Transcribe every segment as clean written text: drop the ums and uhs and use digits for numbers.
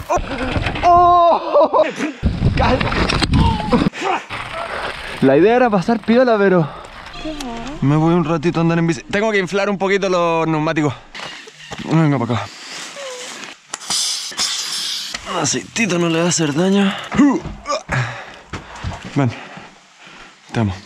¡Oh! La idea era pasar piola, pero me voy un ratito a andar en bici. Tengo que inflar un poquito los neumáticos. Venga para acá. Un aceitito no le va a hacer daño. Ven, te amo.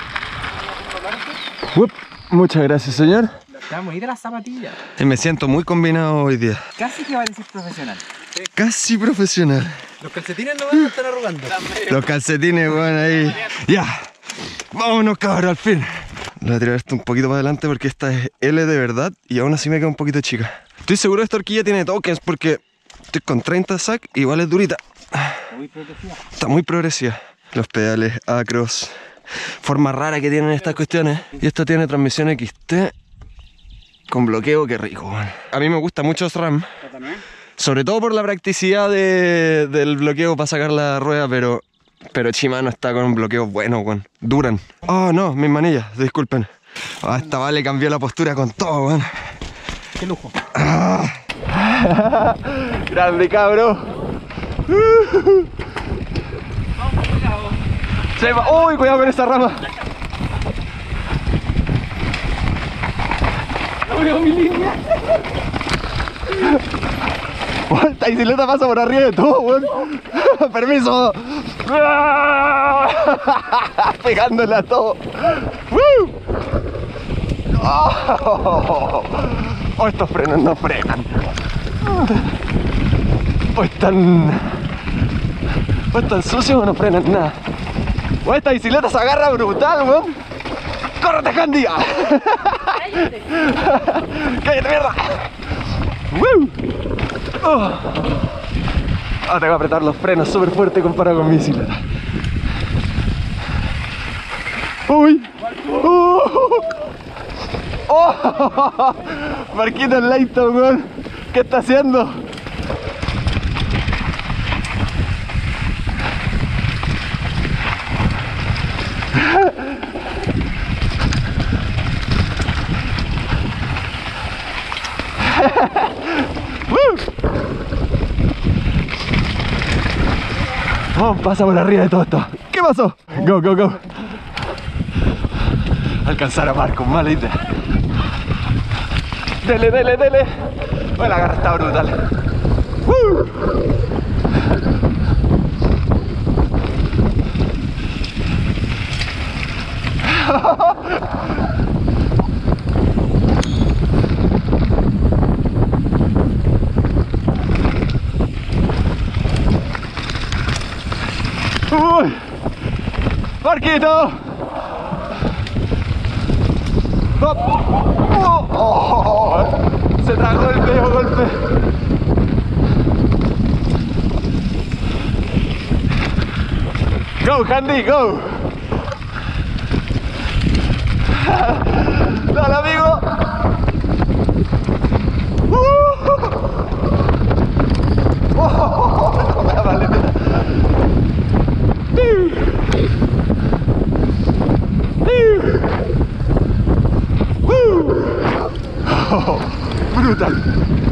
Muchas gracias, señor. Estamos ahí de las zapatillas. Me siento muy combinado hoy día. Casi que pareces profesional. Casi profesional. Los calcetines no van a estar arrugando. Los calcetines, bueno, ahí. Ya. Vámonos, cabrón, al fin. Le voy a tirar esto un poquito para adelante porque esta es L de verdad y aún así me queda un poquito chica. Estoy seguro que esta horquilla tiene tokens porque estoy con 30 sac, igual es durita. Muy progresiva. Está muy progresiva. Los pedales acros. Forma rara que tienen estas cuestiones. Y esta tiene transmisión XT con bloqueo, qué rico, man. A mí me gusta mucho SRAM. Sobre todo por la practicidad del bloqueo para sacar la rueda, pero Shimano está con un bloqueo bueno, weón. Duran. Oh no, mis manillas, disculpen. Esta vale cambió la postura con todo, weón. Qué lujo. Grande, cabro. Uy, cuidado con esa rama. No veo mi línea. Esta bicicleta pasa por arriba de todo, weón. Permiso. Pegándole a todo. Oh, estos frenos no frenan. O están sucios o no frenan nada. Oh, esta bicicleta se agarra brutal, weón. ¡Córrete, Candy! ¡Cállate! ¡Cállate, mierda! Tengo que apretar los frenos súper fuerte comparado con mi bicicleta. ¡Uy! ¡Oh! Marquito Leighton, weón. ¿Qué está haciendo? Oh, pasa por arriba de todo esto. ¿Qué pasó? Go, go, go. Alcanzar a Marco, mala idea. Dele, dele, dele. Oh, la garra está brutal. ¡Uy! ¡Marquito! ¡Oh! Se tragó el medio golpe. ¡Go, Handy, go! ¡Dale, amigo! ¡Oh! ¡La maletera! Oh, brutal.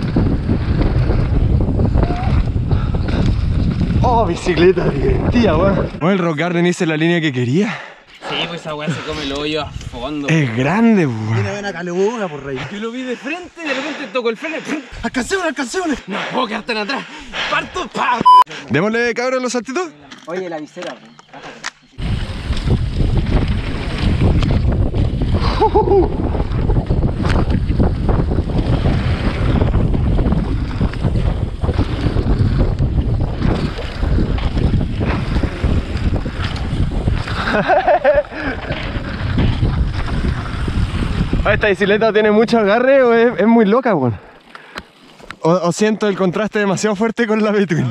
Oh, bicicleta divertida, weón. Bueno, el Rock Garden hice la línea que quería. Sí, pues esa weá se come el hoyo a fondo. Es grande, weón. Tiene buena caluga por ahí. Yo lo vi de frente y de repente toco el freno. ¡Alcancémosle, alcancémosle! No puedo quedarte en atrás. ¡Parto! ¡Pam! Démosle, cabrón, los saltitos. Oye, la visera, ¿Esta bicicleta tiene mucho agarre o es muy loca, weón? O siento el contraste demasiado fuerte con la Between.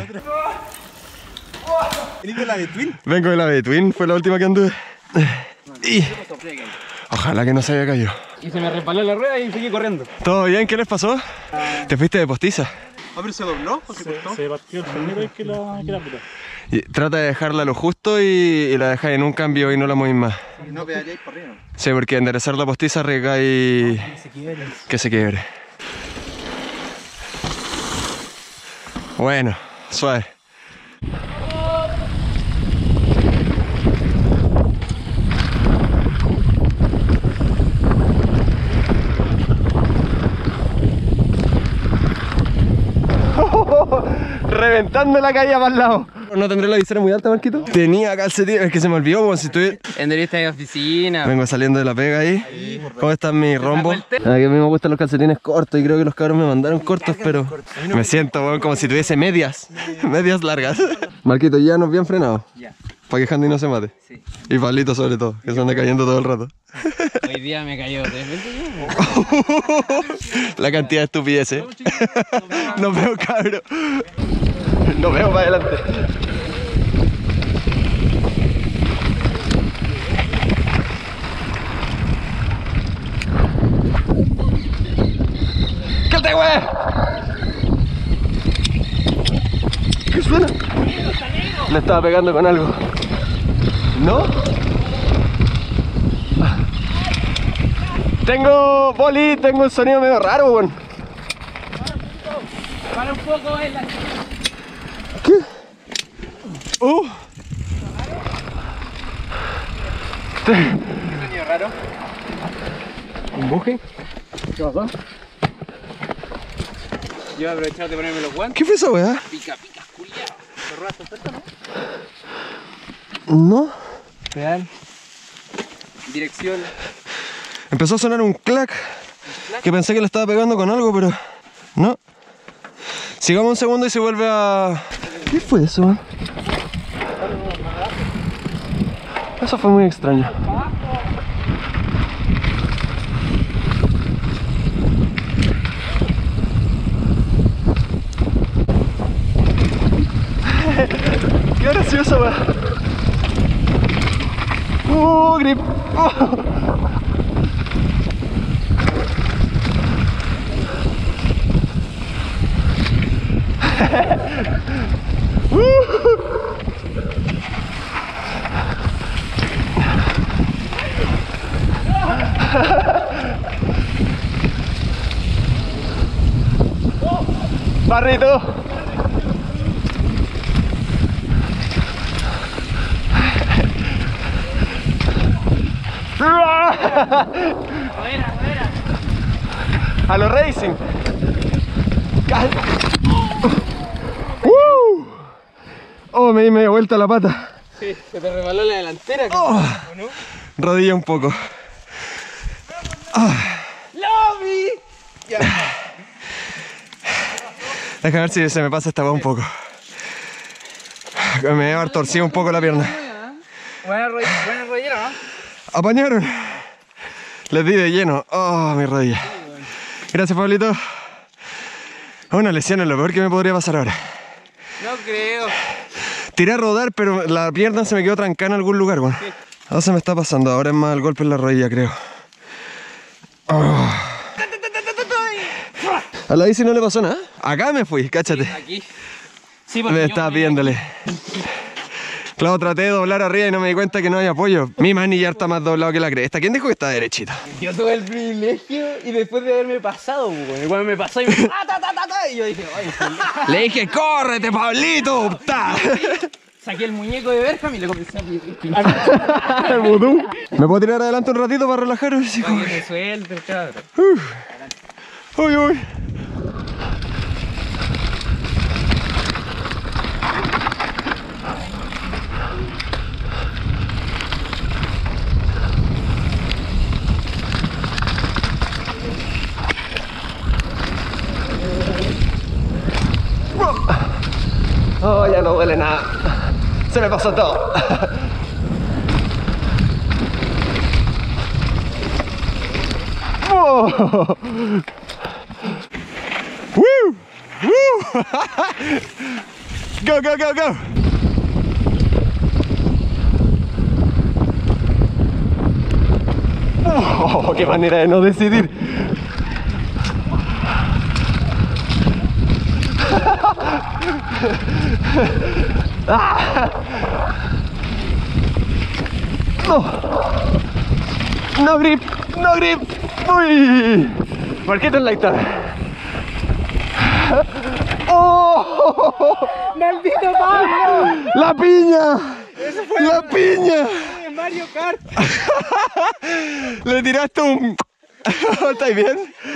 ¿Venís de la Between? Vengo de la Between, fue la última que anduve. Y ojalá que no se haya caído. Y se me resbaló la rueda y seguí corriendo. ¿Todo bien? ¿Qué les pasó? ¿Te fuiste de postiza? Ah, pero se dobló o se cortó. Se partió el primero y que la puta. Y trata de dejarla a lo justo y la dejáis en un cambio y no la movís más. Y no pedaléis por arriba. Sí, porque enderezar la postiza arriesgáis que se quiebre. Bueno, Suave. Reventando la calle para el lado. ¿No tendré la visera muy alta, Marquito? Tenía calcetines, es que se me olvidó, como si estuviera... En lista de oficina. Vengo saliendo de la pega ahí. ¿Cómo están mis rombos? A mí me gustan los calcetines cortos y creo que los cabros me mandaron cortos, pero me siento, bueno, como si tuviese medias largas. Marquito, ya nos bien frenados. Ya. Para que Handy no se mate. Sí. Y Pablito sobre todo, que se anda cayendo todo el rato. Hoy día me cayó 3 veces. La cantidad de estupideces. Nos veo, cabrón. Nos veo para adelante. ¡Qué te güey! ¿Qué suena? Le estaba pegando con algo. ¿No? Tengo boli, tengo un sonido medio raro, weón. Para un poco en la... ¿Qué? ¿Sonido raro? ¿Un buje? ¿Qué pasó? Yo he aprovechado de ponerme los guantes. ¿Qué fue esa weá? Pica, culiao. ¿Te robaste suelta, no? No. Real. Dirección. Empezó a sonar un clac. Que pensé que le estaba pegando con algo, pero no. Sigamos un segundo y se vuelve a... ¿Qué fue eso? Eso fue muy extraño. Qué gracioso, weón. Grip. Barrito. A los racing. Oh, me di media vuelta la pata. Sí, se te rebaló la delantera. Oh, ¿no? rodilla un poco. ¡Lobby! Ya. Déjame ver si se me pasa esta weá un poco. Me debe haber torcido un poco la pierna. Buena rodillera, ¿no? Apañaron. Les di de lleno. Oh, mi rodilla. Gracias, Pablito. Una lesión es lo peor que me podría pasar ahora. No creo. Tiré a rodar, pero la pierna se me quedó trancada en algún lugar, bueno. Sí. Ahora se me está pasando, ahora es más el golpe en la rodilla, creo. Oh. A la bici no le pasó nada. Acá me fui, cáchate. Aquí. Sí, Me estaba pidiéndole. Claro, traté de doblar arriba y no me di cuenta que no hay apoyo. Mi manillar está más doblado que la cresta. ¿Quién dijo que está derechita? Yo tuve el privilegio y después de haberme pasado, igual me pasó y me... y yo dije, ay, le dije, córrete, Pablito. Saqué el muñeco de Berkham y le comencé a El vudú. ¿Me puedo tirar adelante un ratito para relajar? Sí, para que se suelte el cabrón. Uy, uy. Oh, ya no duele nada. Se me pasó todo. Oh. Woo. Woo. Go, go, go, go. Oh, qué manera de no decidir. No. No grip, no grip. Uy. Marquito en la guitarra. Oh. ¡No! ¡Maldito Pablo! ¡La piña! ¡La piña! Mario Kart. Le tiraste un... ¿Estáis bien?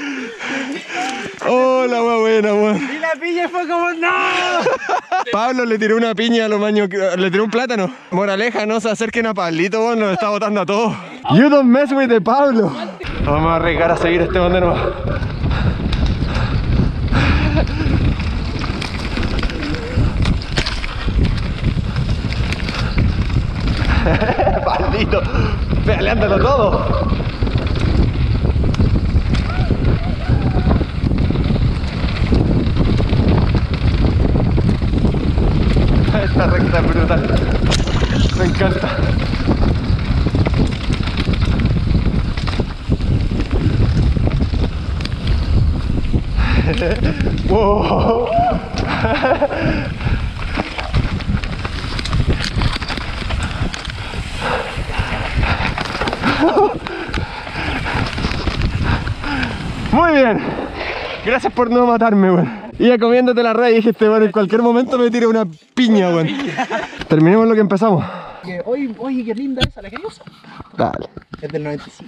Oh, la wea buena, weón. Y la piña fue como ¡no! Pablo le tiró una piña a los maños, le tiró un plátano. Moraleja, no se acerquen a Pablito, weón, nos está botando a todos. You don't mess with the Pablo. Vamos a arriesgar a seguir este de nuevo. Pablito, pedaleándolo todo. Esta recta es brutal. Me encanta. Wow. Muy bien. Gracias por no matarme, weón. Iba comiéndote la red y dijiste, bueno, en cualquier momento me tira una piña, weón. Terminemos lo que empezamos. Oye, qué linda esa, ¿la querías usar? Dale. Es del 95.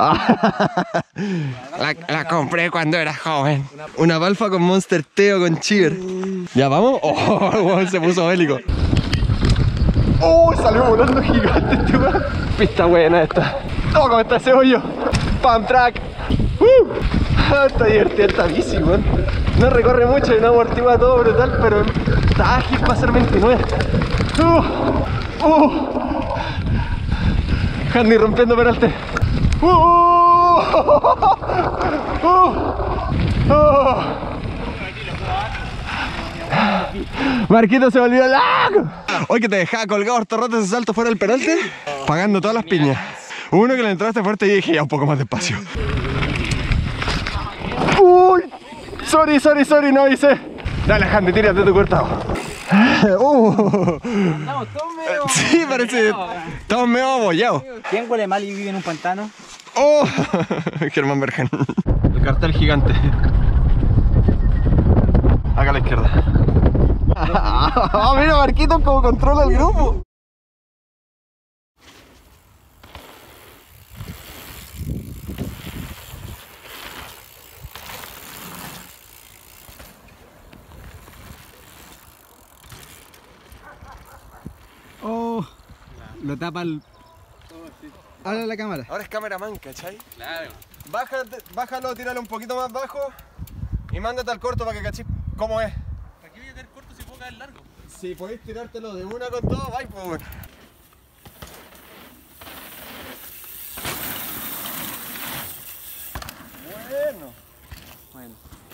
La compré cuando era joven. Una balfa con Monster Teo con Cheer. ¿Ya vamos? Oh, weón, se puso bélico. Oh, salió volando gigante este weón. Pista buena esta. Oh, como está ese hoyo. Pump track. Está divertida esta bici, weón. No recorre mucho y no amortigua todo brutal, pero está ágil para ser 29. Handy rompiendo peralte. Marquito se volvió loco. Hoy que te dejaba colgado harto rato ese salto fuera del peralte, pagando todas las piñas. Uno que le entraste fuerte y dije ya un poco más despacio. Uy, sorry, no hice. Dale, Handy, tírate tu cortado. Estamos todos medio... Sí, parece. Estamos medio abollados. ¿Quién huele mal y vive en un pantano? Oh, Germán Bergen. El cartel gigante. Acá a la izquierda. Mira, Marquito como controla el grupo. Oh, lo tapa el... Habla la cámara. Ahora es cameraman, ¿cachai? Claro. Bájalo, tíralo un poquito más bajo y mándate al corto para que cachis cómo es. ¿Para qué voy a tener corto si puedo caer largo? Si podéis tirártelo de una con todo, vais pues bueno. Bueno.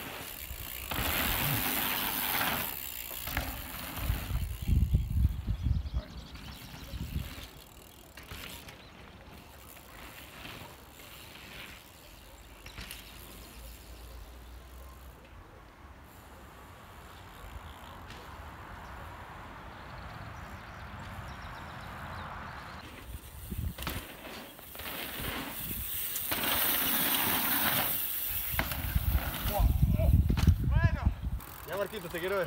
Ya, Marquito, te quiero ver.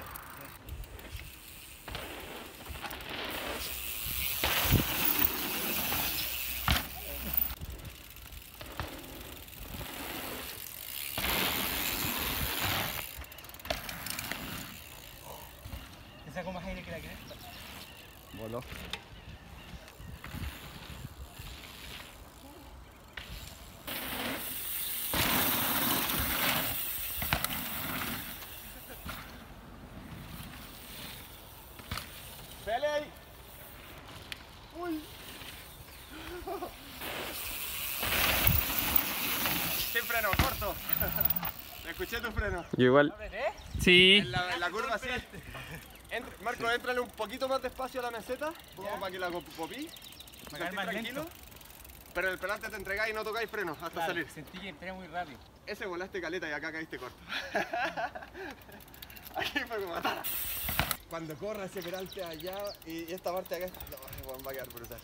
¿Te saco más aire que la cresta? Voló. ¡Pele ahí! ¡Uy! Sin freno, corto. Escuché tu freno. Yo igual. Sí. En la curva así. Marco, éntrale un poquito más despacio a la meseta, como para que la popí. caer más Tranquilo. lento. Pero el pelante te entregáis y no tocáis frenos hasta Claro, salir. sentí que entré muy rápido. Ese volaste caleta y acá caíste corto. Aquí fue como... Cuando corra ese peralte allá y esta parte acá, no, va a quedar brutal.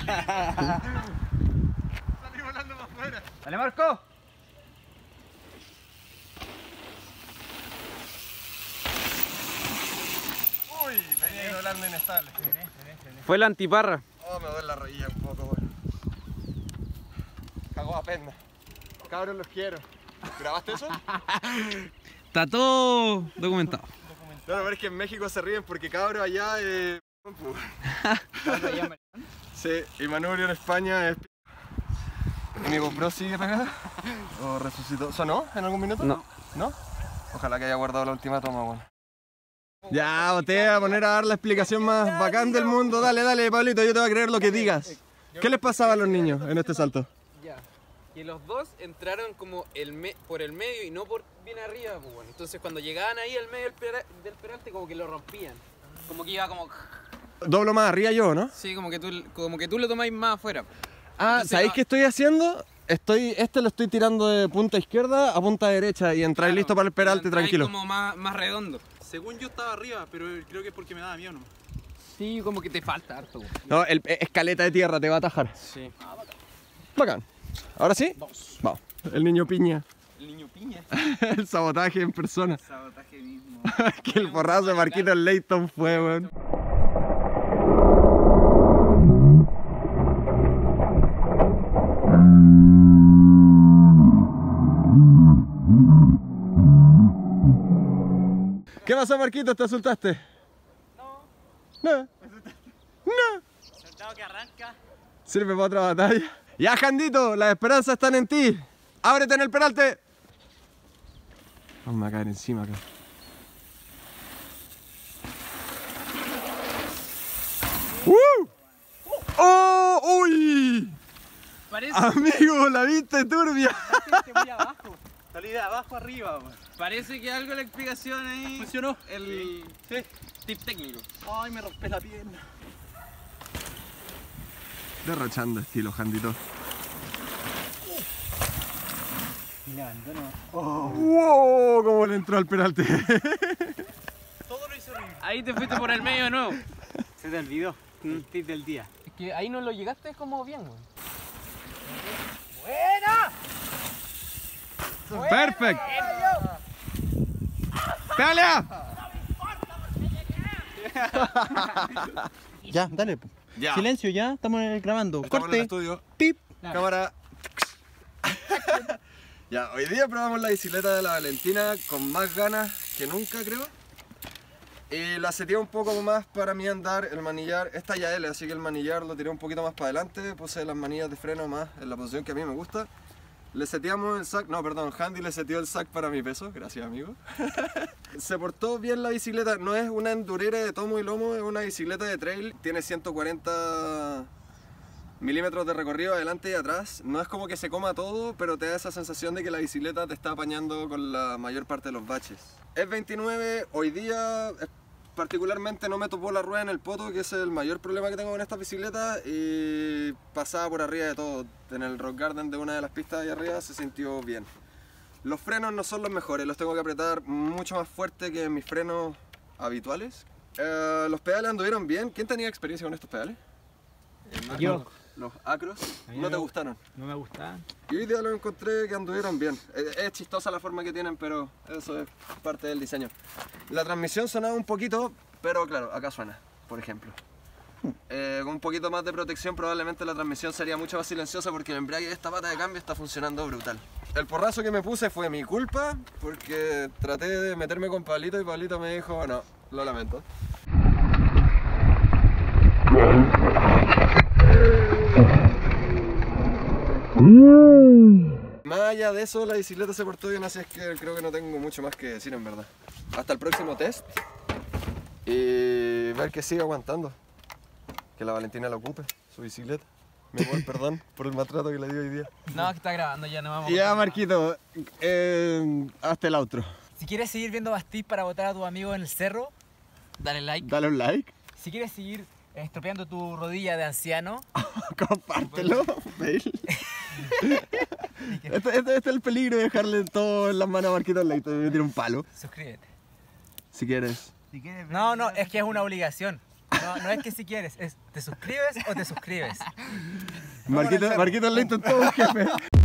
Salí volando para afuera. ¡Dale, Marco! Uy, venía volando inestable. Fue la antiparra. Oh, me duele la rodilla un poco, weón. Cago a pena. Cabros, los quiero. ¿Grabaste eso? Está todo documentado. No, pero es que en México se ríen porque cabros allá sí, y Manubrio en España es ¿Y mi GoPro sigue pegada? ¿O resucitó? ¿Sonó en algún minuto? No. ¿No? Ojalá que haya guardado la última toma, bueno. Ya, te voy a poner a dar la explicación más bacán del mundo. Dale, dale, Pablito, yo te voy a creer lo que digas. ¿Qué les pasaba a los niños en este salto? Ya. Que los dos entraron como por el medio y no por bien arriba, pues bueno. Entonces cuando llegaban ahí al medio del peralte como que lo rompían. Como que iba como... Doblo más arriba yo, ¿no? Sí, como que tú lo tomáis más afuera. Ah, Entonces, ¿sabéis qué estoy haciendo? Este lo estoy tirando de punta izquierda a punta derecha y entráis listo para el peralte tranquilo. como más redondo. Según yo estaba arriba, pero creo que es porque me daba miedo, ¿no? Sí, como que te falta harto. Güey. No, escaleta de tierra te va a atajar. Sí. Bacán. ¿Ahora sí? Vamos. El niño piña. El niño piña. El sabotaje en persona. Sabotaje mismo. Que el porrazo de Marquitos Leighton fue, weón. ¿Qué pasó, Marquitos? ¿Te asustaste? No. No. Soltado que arranca. Sirve para otra batalla. Ya, Jandito, las esperanzas están en ti. Ábrete en el peralte. Vamos a caer encima acá. ¡Oh! ¡Uy! Parece, Amigo, la viste turbia. Muy abajo. Salí de abajo arriba, man. parece que algo la explicación ahí... Funcionó. El tip técnico. Ay, me rompí la pierna. Derrochando estilo, Jandito. Y le abandono. ¡Wow! ¿Cómo le entró al peralte? Todo lo hizo horrible. Ahí te fuiste por el medio de nuevo. Se te olvidó. El tip del día. Es que ahí no lo llegaste como bien, güey. ¡Perfecto! ¡Pelea! Ya, dale. Ya. Silencio, ya. Estamos grabando. Estamos en el Corte. estudio. Pip. Cámara. Ya, hoy día probamos la bicicleta de la Valentina con más ganas que nunca, creo. Y la seteé un poco más para mí andar, el manillar, esta ya L, así que el manillar lo tiré un poquito más para adelante, puse las manillas de freno más en la posición que a mí me gusta. Le seteamos el sac, no, perdón, Handy le seteó el sac para mi peso, gracias amigo. Se portó bien la bicicleta, no es una endurera de tomo y lomo, es una bicicleta de trail, tiene 140 milímetros de recorrido adelante y atrás. No es como que se coma todo, pero te da esa sensación de que la bicicleta te está apañando con la mayor parte de los baches. Es 29, hoy día particularmente no me topó la rueda en el poto, que es el mayor problema que tengo con esta bicicleta, y pasaba por arriba de todo. En el Rock Garden de una de las pistas de ahí arriba se sintió bien. Los frenos no son los mejores, los tengo que apretar mucho más fuerte que mis frenos habituales. Los pedales anduvieron bien. ¿Quién tenía experiencia con estos pedales? Yo. Los Acros. ¿No te gustaron? No me gustaba. Y hoy día los encontré que anduvieron bien. Es chistosa la forma que tienen, pero eso es parte del diseño. La transmisión sonaba un poquito, pero claro, acá suena, por ejemplo. Con un poquito más de protección probablemente la transmisión sería mucho más silenciosa porque el embrague de esta pata de cambio está funcionando brutal. El porrazo que me puse fue mi culpa porque traté de meterme con Pablito y Pablito me dijo, no, lo lamento. Más allá de eso, la bicicleta se portó bien, así es que creo que no tengo mucho más que decir en verdad. Hasta el próximo test y ver que sigue aguantando. Que la Valentina la ocupe, su bicicleta. Mi amor, perdón por el maltrato que le di hoy día. No, que está grabando, ya no vamos. Ya, Marquito, hasta el outro. Si quieres seguir viendo Bastís para votar a tu amigo en el cerro, Dale like. Dale un like, si quieres seguir estropeando tu rodilla de anciano, compártelo, fail. Este es el peligro de dejarle todo en las manos a Marquito Leighton y me tira un palo. suscríbete. Si quieres. No, no, es que es una obligación. No es que si quieres, es ¿te suscribes o te suscribes? Marquito le intentó un jefe.